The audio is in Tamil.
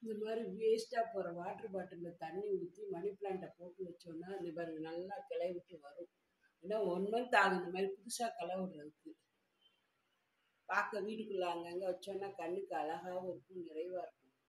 இந்த மாதிரி வேஸ்ட்டாக போகிற வாட்டர் பாட்டிலில் தண்ணி ஊற்றி மணி பிளான்ட்டை போட்டு வச்சோன்னா இந்த பாருங்க நல்லா கிளை விட்டு வரும். ஏன்னா 1 மந்த் ஆகும் இந்த மாதிரி புதுசாக களை விடுறதுக்கு. பார்க்க வீட்டுக்குள்ளே அங்கங்கே வச்சோன்னா கண்ணுக்கு அழகாகவும் இருக்கும், நிறைவாக இருக்கும்.